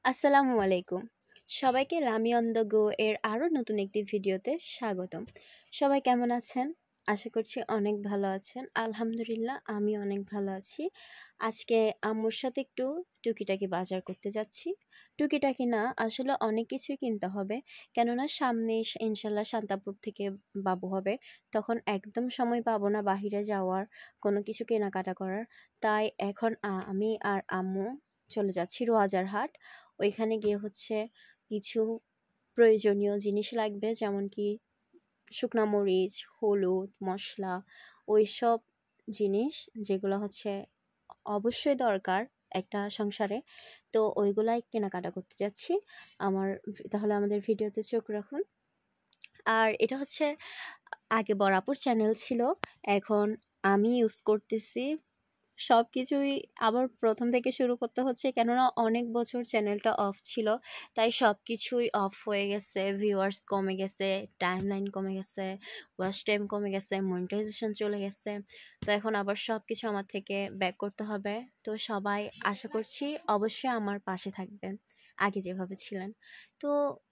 আসসালামু আলাইকুম। সবাইকে লামি অন দ্য গো এর আরও নতুন একটি ভিডিওতে স্বাগতম। সবাই কেমন আছেন? আশা করছি অনেক ভালো আছেন। আলহামদুলিল্লাহ আমি অনেক ভালো আছি। আজকে আম্মুর সাথে একটু টুকিটাকি বাজার করতে যাচ্ছি। টুকিটাকি না, আসলে অনেক কিছুই কিনতে হবে। কেননা সামনে ইনশাল্লাহ শান্তাপুর থেকে বাবু হবে। তখন একদম সময় পাবো না বাহিরে যাওয়ার, কোনো কিছু কেনাকাটা করার। তাই এখন আমি আর আম্মু চলে যাচ্ছি রোয়াজার হাট। ওইখানে গিয়ে হচ্ছে কিছু প্রয়োজনীয় জিনিস লাগবে, যেমন কি শুকনা মরিচ, হলুদ, মশলা, ওইসব জিনিস যেগুলো হচ্ছে অবশ্যই দরকার একটা সংসারে। তো ওইগুলাই কেনাকাটা করতে যাচ্ছি। তাহলে আমাদের ভিডিওতে চোখ রাখুন। আর এটা হচ্ছে আগে বরাবর চ্যানেল ছিল, এখন আমি ইউজ করতেছি। সব কিছুই আবার প্রথম থেকে শুরু করতে হচ্ছে, কেননা অনেক বছর চ্যানেলটা অফ ছিল। তাই সব কিছুই অফ হয়ে গেছে, ভিউয়ার্স কমে গেছে, টাইম লাইন কমে গেছে, ওয়াচ টাইম কমে গেছে, মনিটাইজেশন চলে গেছে। তো এখন আবার সব কিছু আমার থেকে ব্যাক করতে হবে। তো সবাই আশা করছি অবশ্যই আমার পাশে থাকবেন আগে যেভাবে ছিলেন। তো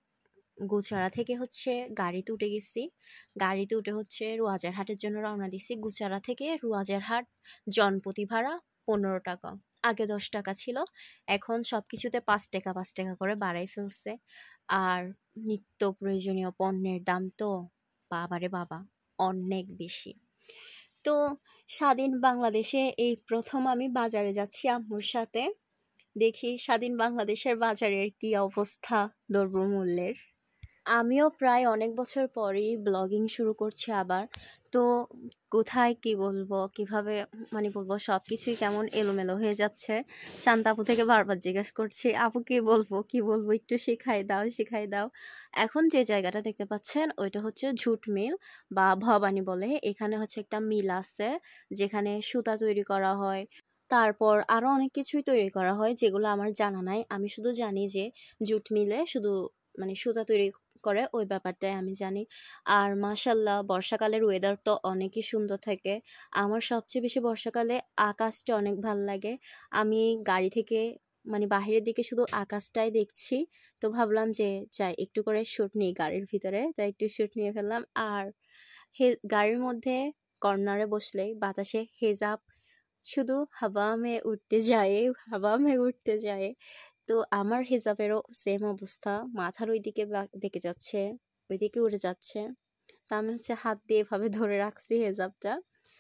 গুচারা থেকে হচ্ছে গাড়িতে উঠে গেছি। গাড়িতে উঠে হচ্ছে রোয়াজারহাটের জন্য রওনা দিছি। গুচারা থেকে রোয়াজারহাট জনপ্রতি ভাড়া 15 টাকা। আগে 10 টাকা ছিল, এখন সব কিছুতে 5 টাকা 5 টাকা করে বাড়াই ফেলছে। আর নিত্য প্রয়োজনীয় পণ্যের দাম তো বাবারে বাবা অনেক বেশি। তো স্বাধীন বাংলাদেশে এই প্রথম আমি বাজারে যাচ্ছি আম্মুর সাথে। দেখি স্বাধীন বাংলাদেশের বাজারের কি অবস্থা দ্রব্যমূল্যের। আমিও প্রায় অনেক বছর পরই ব্লগিং শুরু করছি আবার। তো কোথায় কি বলবো, কিভাবে বলবো, সব কিছুই কেমন এলোমেলো হয়ে যাচ্ছে। শান্ত আপু থেকে বারবার জিজ্ঞেস করছি, আপু কি বলবো কি বলবো, একটু শিখাই দাও শিখাই দাও। এখন যে জায়গাটা দেখতে পাচ্ছেন ওইটা হচ্ছে ঝুট মিল বা ভবানী বলে। এখানে হচ্ছে একটা মিল আছে যেখানে সুতা তৈরি করা হয়, তারপর আরও অনেক কিছুই তৈরি করা হয় যেগুলো আমার জানা নাই। আমি শুধু জানি যে জুট মিলে শুধু সুতা তৈরি করে, ওই ব্যাপারটাই আমি জানি। আর মাশাল্লাহ বর্ষাকালের ওয়েদার তো অনেকই সুন্দর থাকে। আমার সবচেয়ে বেশি বর্ষাকালে আকাশটা অনেক ভাল লাগে। আমি গাড়ি থেকে বাহিরের দিকে শুধু আকাশটাই দেখছি। তো ভাবলাম যে যাই একটু করে শ্যুট নিই গাড়ির ভিতরে, তাই একটু শ্যুট নিয়ে ফেললাম। আর গাড়ির মধ্যে কর্নারে বসলেই বাতাসে হেজাব শুধু হাওয়া মে উঠতে যায়, হাওয়া মে উঠতে যায়। তো আমার হিজাবেরও সেম অবস্থা, মাথার ওইদিকে বেঁকে যাচ্ছে, ওইদিকে উড়ে যাচ্ছে। তা আমি হচ্ছে হাত দিয়ে এভাবে ধরে রাখছি হেজাবটা।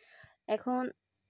এখন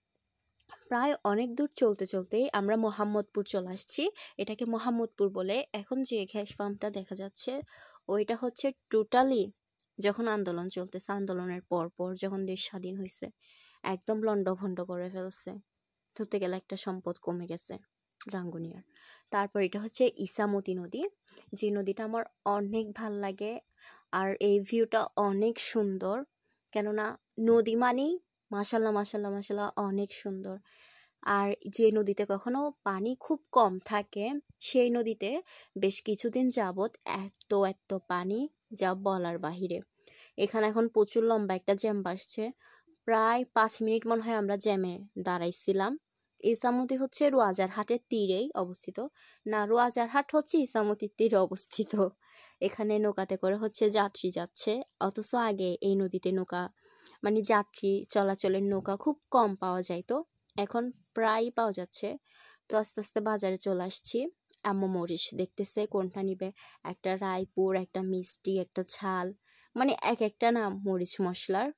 প্রায় অনেক দূর চলতে চলতেই আমরা মোহাম্মদপুর চলে আসছি। এটাকে মোহাম্মদপুর বলে। এখন যে গ্যাস ফার্মটা দেখা যাচ্ছে ওইটা হচ্ছে টোটালি যখন আন্দোলন চলতেছে, আন্দোলনের পর পর যখন দেশ স্বাধীন হয়েছে একদম লন্ডভন্ড করে ফেলছে। ধরতে গেলে একটা সম্পদ কমে গেছে রাঙ্গুনিয়ার। তারপর এটা হচ্ছে ইসামতি নদী, যে নদীটা আমার অনেক ভাল লাগে। আর এই ভিউটা অনেক সুন্দর, কেননা নদী মানেই মাশাল্লাহ মাশাল্লাহ মাশাল্লাহ অনেক সুন্দর। আর যে নদীতে কখনো পানি খুব কম থাকে সেই নদীতে বেশ কিছুদিন যাবৎ এত এত পানি, যা বলার বাহিরে। এখানে এখন প্রচুর লম্বা একটা জ্যাম বাসছে, প্রায় 5 মিনিট মনে হয় আমরা জ্যামে দাঁড়াইছিলাম। ইসামতি হচ্ছে রোয়াজারহাটের তীরেই অবস্থিত। না, রোয়াজারহাট হচ্ছে ইসামতির তীরে অবস্থিত। এখানে নৌকাতে করে হচ্ছে যাত্রী যাচ্ছে, অথচ আগে এই নদীতে নৌকা যাত্রী চলাচলের নৌকা খুব কম পাওয়া যায়, তো এখন প্রায় পাওয়া যাচ্ছে। তো আস্তে আস্তে বাজারে চলে আসছি। আম্মু মরিচ দেখতেছে কোনটা নিবে, একটা রায়পুর, একটা মিষ্টি, একটা ঝাল, এক একটা নাম মরিচ মশলার।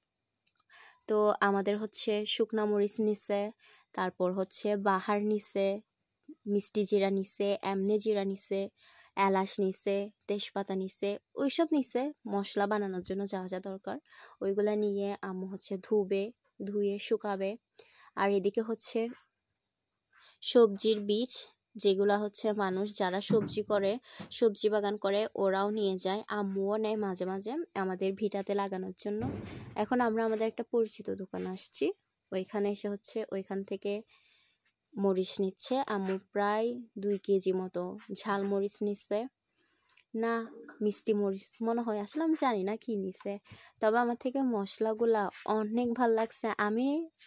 তো আমাদের হচ্ছে শুকনা মরিচ নিছে, তারপর হচ্ছে বাহার নিছে, মিষ্টি জিরা নিছে, এমনি জিরা নিছে, এলাচ নিছে, তেজপাতা নিছে, ওইসব নিছে মশলা বানানোর জন্য যা যা দরকার। ওইগুলা নিয়ে আম্মু হচ্ছে ধুয়ে শুকাবে। আর এদিকে হচ্ছে সবজির বীজ, যেগুলা হচ্ছে মানুষ যারা সবজি করে, সবজি বাগান করে, ওরাও নিয়ে যায়, আম্মুও নেয় মাঝে মাঝে আমাদের ভিটাতে লাগানোর জন্য। এখন আমরা আমাদের একটা পরিচিত দোকান আসছি, ওইখানে এসে হচ্ছে ওইখান থেকে মরিচ নিচ্ছে আম্মু, প্রায় 2 কেজি মতো ঝাল মরিচ নিচ্ছে, না মিষ্টি মরিচ মনে হয়, আসলে আমি জানি না কি নিছে। তবে আমার থেকে মশলাগুলা অনেক ভাল লাগছে। আমি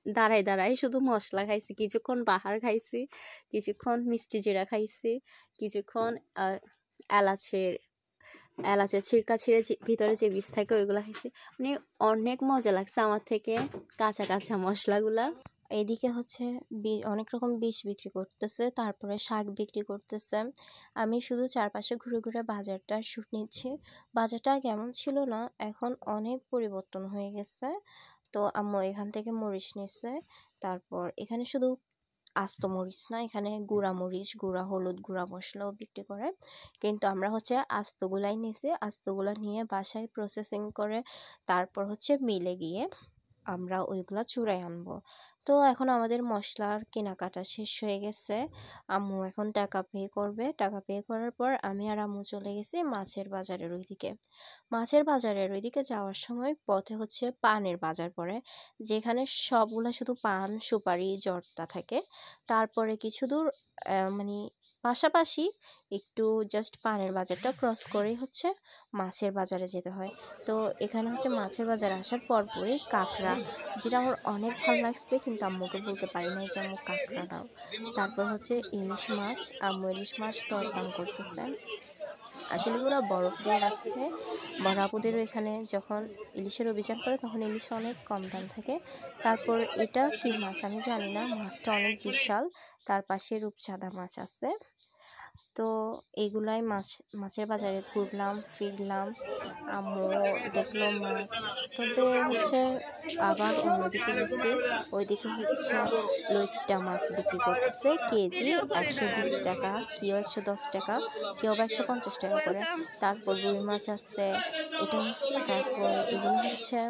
দাঁড়াই দাঁড়াই শুধু মশলা খাইছি, কিছুক্ষণ বাহার খাইছি, কিছুক্ষণ মিষ্টি জিরা খাইছি, কিছুক্ষণ এলাচের এলাচের ছিড়কা ছিঁড়ে ভিতরে যে বীজ থাকে ওইগুলো খাইছি। মানে অনেক মজা লাগছে আমার থেকে কাঁচা কাঁচা মশলাগুলা। এদিকে হচ্ছে অনেক রকম বীজ বিক্রি করতেছে, তারপরে শাক বিক্রি করতেছে। আমি শুধু চারপাশে ঘুরে ঘুরে বাজারটা শুট নিচ্ছি। বাজারটা কেমন ছিল না, এখন অনেক পরিবর্তন হয়ে গেছে। তো আম্মু এখান থেকে মরিচ নিচ্ছে। তারপর এখানে শুধু আস্ত মরিচ না, এখানে গুঁড়া মরিচ, গুঁড়া হলুদ, গুঁড়া মশলাও বিক্রি করে। কিন্তু আমরা হচ্ছে আস্তগুলাই নিয়েছি। আস্তগুলা নিয়ে বাসায় প্রসেসিং করে তারপর হচ্ছে মিলে গিয়ে আমরা ওইগুলা চুড়াই আনবো। তো এখন আমাদের মশলার কেনাকাটা শেষ হয়ে গেছে। আম্মু এখন টাকা পে করবে। টাকা পে করার পর আমি আর আম্মু চলে গেছি মাছের বাজারের ওইদিকে। মাছের বাজারের ওইদিকে যাওয়ার সময় পথে হচ্ছে পানের বাজার পড়ে, যেখানে সবগুলা শুধু পান, সুপারি, জর্দা থাকে। তারপরে কিছু দূর মানে পাশাপাশি একটু জাস্ট পানের বাজারটা ক্রস করেই হচ্ছে মাছের বাজারে যেতে হয়। তো এখানে হচ্ছে মাছের বাজারে আসার পরপরই কাঁকড়া, যেটা আমার অনেক ভালো লাগছে, কিন্তু আম্মুকে বলতে পারি নাই যে আম্মু কাঁকড়া দাও। তারপর হচ্ছে ইলিশ মাছ, আম্মু ইলিশ মাছ দরদাম করতেছে। আসলে এগুলো বরফ দিয়ে রাখছে। বড় আপুদেরও এখানে যখন ইলিশের অভিযান করে তখন ইলিশ অনেক কম দাম থাকে। তারপর এটা কি মাছ আমি জানি না, মাছটা অনেক বিশাল। তার পাশে রূপচাঁদা মাছ আছে। তো এইগুলাই মাছের বাজারে ঘুরলাম ফিরলাম, আম্মু দেখলো মাছ। তবে হচ্ছে আবার অন্যদিকে গেছি, ওইদিকে হচ্ছে লইট্টা মাছ বিক্রি করতেছে কেজি 120 টাকা, কেউ 110 টাকা, কেউ বা 150 টাকা করে। তারপর রুই মাছ আছে এটা। তারপর এগুলো হচ্ছে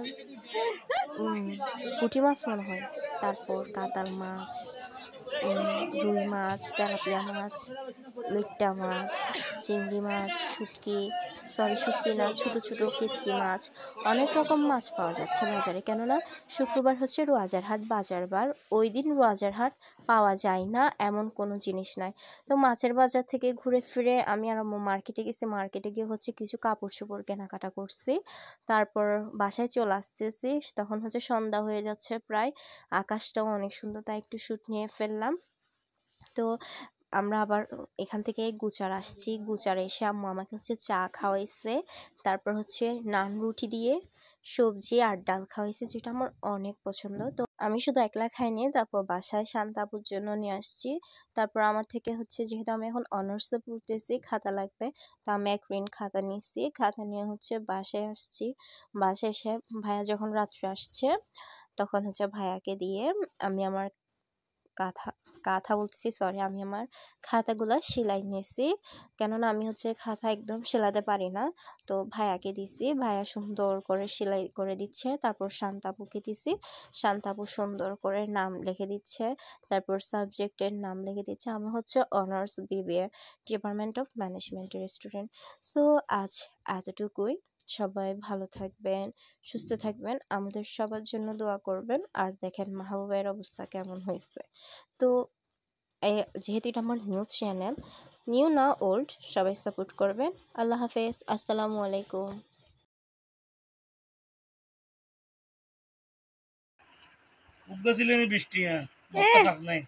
পুঁটি মাছ মনে হয়। তারপর কাতাল মাছ, রুই মাছ, তেলাপিয়া মাছ, লইট্টা মাছ, চিংড়ি মাছ, শুটকি না, ছোট ছোট কেচকি মাছ। অনেক রকম মাছ পাওয়া যাচ্ছে বাজারে, কেননা শুক্রবার হচ্ছে রোয়াজার হাট বাজার বার। ওই দিন রোয়াজার হাট পাওয়া যায় না এমন কোনো জিনিস নাই। তো মাছের বাজার থেকে ঘুরে ফিরে আমি আর আম্মু মার্কেটে গেছি। মার্কেটে গিয়ে হচ্ছে কিছু কাপড় চোপড় কেনাকাটা করছি। তারপর বাসায় চলে আসতেছি, তখন হচ্ছে সন্ধ্যা হয়ে যাচ্ছে প্রায়। আকাশটাও অনেক সুন্দর, তাই একটু শুট নিয়ে ফেললাম। তো আমরা আবার এখান থেকে গুচার আসছি। গুচার এসে আম্মু আমাকে হচ্ছে চা খাওয়াইছে, তারপর হচ্ছে নান রুটি দিয়ে সবজি আর ডাল খাওয়াইছে, যেটা আমার অনেক পছন্দ। তো আমি শুধু একলা খাইনি, তারপর বাসায় শান্তাপুর জন্য নিয়ে আসছি। তারপর আমার থেকে হচ্ছে, যেহেতু আমি এখন অনার্সে পড়তেছি, খাতা লাগবে, তো আমি এক রিন খাতা নিয়েছি। খাতা নিয়ে হচ্ছে বাসায় আসছি। বাসায় এসে ভাইয়া যখন রাত্রে আসছে তখন হচ্ছে ভাইয়াকে দিয়ে আমি আমার আমি আমার খাতাগুলা সেলাই নিয়েছি, কেননা আমি হচ্ছে খাতা একদম সেলাতে পারি না। তো ভাইয়াকে দিছি, ভাইয়া সুন্দর করে সেলাই করে দিচ্ছে। তারপর শান্তাপুকে দিছি, শান্তাপু সুন্দর করে নাম লিখে দিচ্ছে, তারপর সাবজেক্টের নাম লিখে দিচ্ছে। আমি হচ্ছে অনার্স বিবিএ, ডিপার্টমেন্ট অফ ম্যানেজমেন্টের স্টুডেন্ট। সো আজ এতটুকুই। সবাই ভালো থাকবেন, সুস্থ থাকবেন, আমাদের সবার জন্য দোয়া করবেন। আর দেখেন মাহবুবের অবস্থা কেমন হয়েছে। তো যেহেতু এটা আমার নিউ চ্যানেল, নিউ না ওল্ড, সবাই সাপোর্ট করবেন। আল্লাহ হাফেজ, আসসালামু আলাইকুম। উগছিলেন বৃষ্টি খাস নাই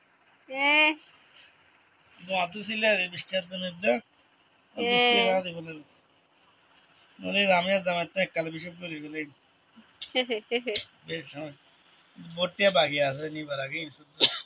ছিল বৃষ্টি আর বৃষ্টি রাতে বলে নলে রামিয়া জামাতে এককালে বিশপ করে গেলেন বেশ সময় ভোটটিয়া বাকি আছে নিবার আগে